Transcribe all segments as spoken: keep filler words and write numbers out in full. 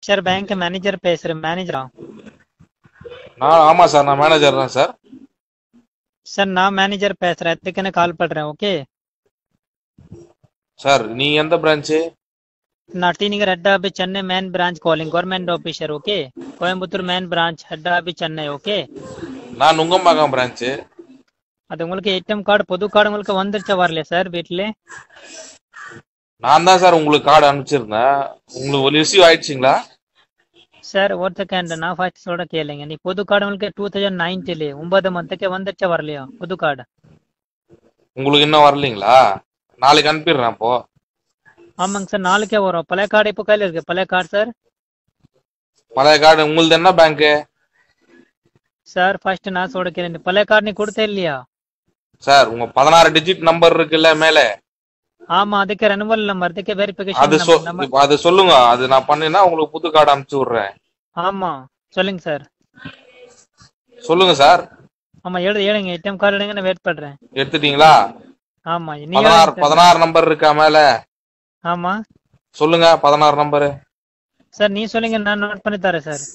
Sir bank manager பேசுறேன். மேனேஜரா? நான் ஆமா சார், நான் மேனேஜர் தான் சார். சார் நான் மேனேஜர் பேசுறேன். அதுக்குன்னு கால் பண்றேன். ஓகே சார், நீங்க எந்த பிரான்ச்சு? நான் T Nagar head office Chennai main branch calling government officer. Okay Coimbatore main branch head office Chennai. Okay நான் நுங்கம்பாக்கம் பிரான்ச்சு. அது உங்களுக்கு ஏடிஎம் கார்டு பொது கார்டு உங்களுக்கு வந்துருச்சா வரலையா சார் வீட்டிலே? நான் தான் சார் உங்களுக்கு கார்டு அனுப்பிச்சிருந்தேன். உங்களுக்கு ரிசீவ் ஆயிடுச்சுங்களா? சார் ஒரு செகண்ட் நான் ஃபர்ஸ்ட் சொல்ற கேளுங்க. நீ பொது கார்டு உங்களுக்கு டூ தௌசண்ட் நைன்டீன்ல ஒன்பது மந்த்துக்கு வந்துருச்சா வரலையா புது கார்டு? உங்களுக்கு இன்னும் வரலீங்களா? நாளைக்கு அனுப்பிடுறேன். அப்போ ஆமாங்க சார் நாளைக்கே வரும். பழைய கார்டு இப்போ கையில் இருக்கு. பழைய கார்டு சார். பழைய கார்டு உங்களுது என்ன பேங்க்கு? சார் ஃபர்ஸ்ட் நான் சொல்ற கேளுங்க. பழைய கார்டு நீ கொடுத்தே இல்லையா? சார், உங்க பதினாறு டிஜிட் நம்பர் இருக்குல்ல மேலே? ஆமா அதுக்கு ரெனுவல் நம்பர், அதுக்கு அது வெரிஃபிகேஷன் சொ நம்பர். இப்ப அது சொல்லுங்க. அது நான் பண்ணினா உங்களுக்கு புது கார்டு அனுப்பிச்சு விடுறேன். ஆமா சொல்லுங்க சார். சொல்லுங்க சார். ஆமா எழுது எழுங்க. ஏடிஎம் கார்டு எடுங்க, நான் வெயிட் பண்றேன். எடுத்துட்டீங்களா? ஆமா நீ பதினாறு எழுதுங்க சார். பதினாறு நம்பர் இருக்கா மேல? ஆமா சொல்லுங்க பதினாறு நம்பரு. சார் நீ சொல்லுங்க, நான் நோட் பண்ணி தரேன் சார்.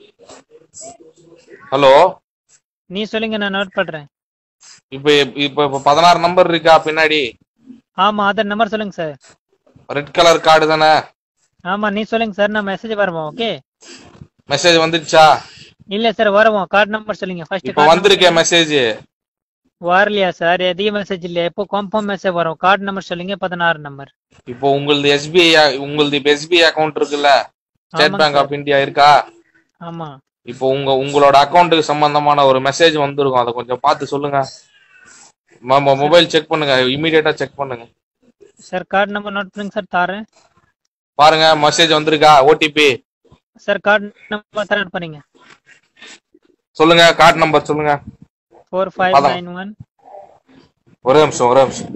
ஹலோ, நீ சொல்லுங்க, நான் நோட் பண்றேன். இப்ப இப்ப இப்ப பதினாறு நம்பர் இருக்கா பின்னாடி? ஆமா அதர் நம்பர் சொல்லுங்க சார். ரெட் கலர் கார்டு தானே? ஆமா நீ சொல்லுங்க சார், நான் மெசேஜ் வருவோம். ஓகே மெசேஜ் வந்துடுச்சா? இல்ல சார் வருவோம். கார்டு நம்பர் சொல்லுங்க ஃபர்ஸ்ட். இப்ப வந்திருக்கே மெசேஜ். வரலையா சார்? எதிக மெசேஜ் இல்லையா? எப்போ கன்ஃபார்ம் மெசேஜ் வரும். கார்டு நம்பர் சொல்லுங்க. பதினாறு நம்பர். இப்போ உங்களது எஸ்பிஐ உங்களது இப்ப எஸ்பிஐ அக்கவுண்ட் இருக்குல்ல? ஸ்டேட் ஆமாங்க பேங்க் சார். ஆஃப் இந்தியா இருக்கா? ஆமா இப்போ உங்க உங்களோட அக்கவுண்ட்டுக்கு சம்பந்தமான ஒரு மெசேஜ் வந்திருக்கும். அதை கொஞ்சம் பார்த்து சொல்லுங்க. மொபைல் செக் பண்ணுங்க, இமீடியட்டா செக் பண்ணுங்க. சார் கார்டு நம்பர் நோட் பண்ணுங்க சார். தாரேன் பாருங்க, மெசேஜ் வந்திருக்கா? OTP sir. கார்டு நம்பர் தர நோட் பண்ணீங்க. சொல்லுங்க. கார்டு நம்பர் சொல்லுங்க. Four five nine one. ஒரே நிமிஷம் ஒரே நிமிஷம்.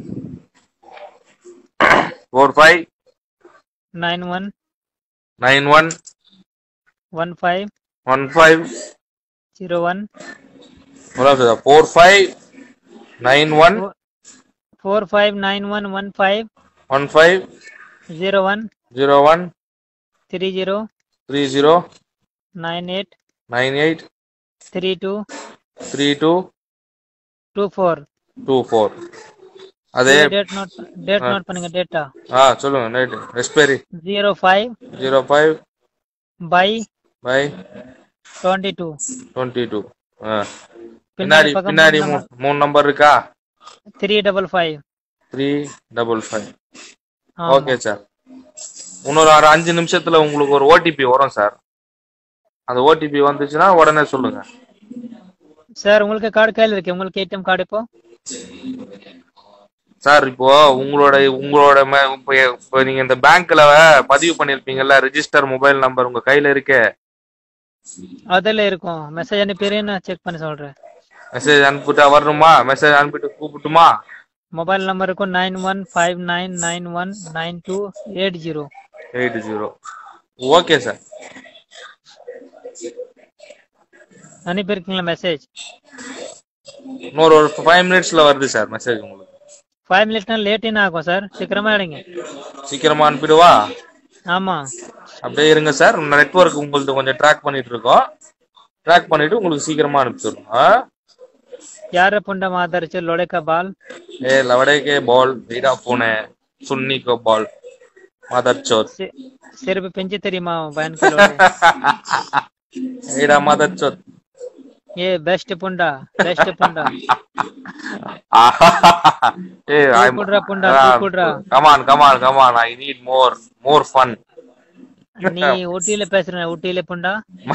Four five nine one nine one one five one five zero one. ஒரே நிமிஷம். Four five nine one four five nine one one five one five zero one zero one three zero three zero nine eight nine eight three two three two two four two four. அதே date note date note பண்ணுங்க. Data ஆ சொல்லுங்க. Night expiry zero five zero five by by twenty two. Twenty two. பின்னாடி பின்னாடி மூணு number இருக்கா? Three double five three double five. Okay sir. இன்னொரு ஒரு அஞ்சு நிமிஷத்துல உங்களுக்கு ஒரு ஓடிபி வரும் சார். அந்த ஓடிபி வந்துச்சுன்னா உடனே சொல்லுங்க சார். உங்களுக்கு கார்டு கையில் இருக்கு. உங்களுக்கு ஏடிஎம் கார்டு இப்போ சார். இப்போ உங்களோட உங்களோட இப்போ இப்போ நீங்க இந்த பேங்க்ல பதிவு பண்ணிருப்பீங்கல்ல, ரெஜிஸ்டர் மொபைல் நம்பர் உங்க கையில இருக்கே? அதில் இருக்கும். மெசேஜ் அனுப்பிடுறேன், நான் செக் பண்ணி சொல்றேன். மெசேஜ் அனுப்பிட்டா வரணுமா? மெசேஜ் அனுப்பிட்டு கூப்பிட்டுமா? மொபைல் நம்பர் இருக்கும் nine one five nine nine one nine two eight zero eight zero. Okay sir. அனுப்பியிருக்கீங்களா மெசேஜ்? இன்னொரு ஒரு ஃபைவ் மினிட்ஸ்ல வருது சார் மெசேஜ் உங்களுக்கு. ஃபைவ் மினிட்ஸ்னா லேட்டின்னு ஆகும் சார். சீக்கிரமா எடுங்க. சீக்கிரமா அனுப்பிடுவா? ஆமா அப்படியே இருங்க சார். நெட்வொர்க் உங்களுக்கு கொஞ்சம் ட்ராக் பண்ணிட்டு இருக்கோம். ட்ராக் பண்ணிட்டு உங்களுக்கு சீக்கிரமா அனுப்பிச்சிடணும். यार पुंडा मादर च लोड़े का बाल ए लवड़े के बॉल वीडा पुणे सुन्नी को बॉल मदर चोद सिर पे पिंची तेरी माँ बहन के लोड़े वीडा मदर चोद. ये बेस्ट पुंडा बेस्ट पुंडा. ए आई पुंडा पुंडा पुंडा. come on come on come on I need more more fun. நீ ஊட்டியில பேசுற? ஊட்டியில புண்டா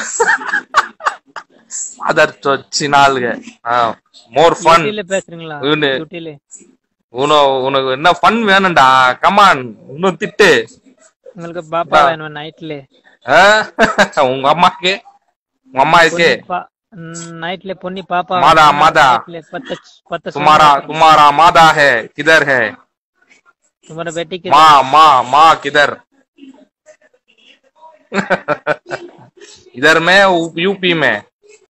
அதர் சினால்க. மோர் ஃபன் பேசுறீங்களா? ஊட்டியில உனோ உனக்கு என்ன ஃபன் வேணும்டா? கமான் இன்னும் திட்டு. உங்களுக்கு பாப்பா வேணும் நைட்ல? உங்க அம்மாக்கு உங்க அம்மா இருக்கு नाइट पुन्नी पापा मादा मादा तुम्हारा तुम्हारा मादा है किधर है? तुम्हारा बेटी किधर? माँ माँ माँ किधर? इधर में यूपी में